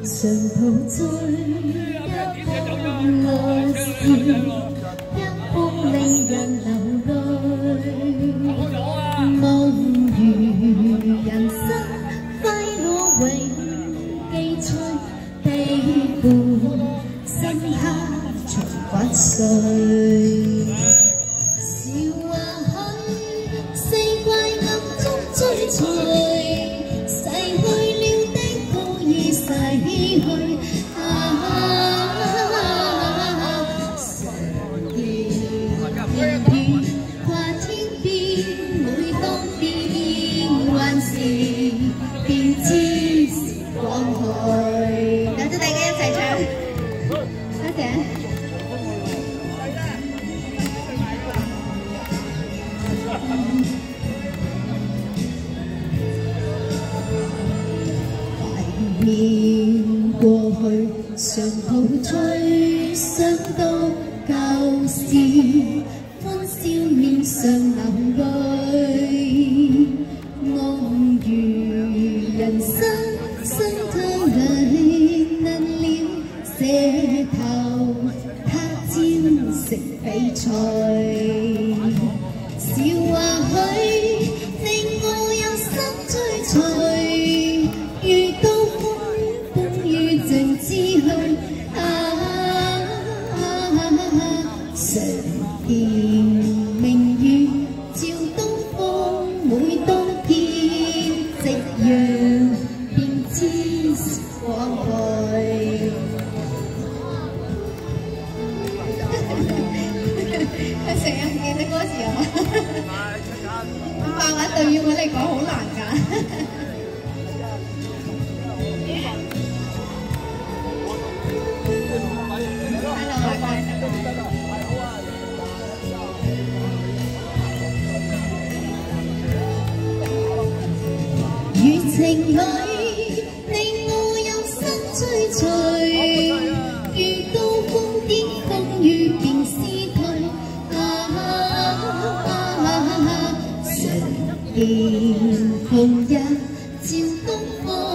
常陶醉一封愛詩，一封令人流淚。夢如人生，快樂永記取，悲歡深刻從骨髓。笑話許，四季暗中追隨。 念過去，常陶醉，想到舊事，歡笑面上流淚。夢如人生，心推裏能了這頭，他朝食比賽。笑話許，令我有心追隨。 遇到風雨靜之去，常見明月照東方，每當見夕陽，便知時光去。佢成日唔記得歌詞啊嘛？漫畫對於我嚟講好難㗎。如情侶，令我有心追隨，遇到瘋癲風雨便思退。常見紅日照東方。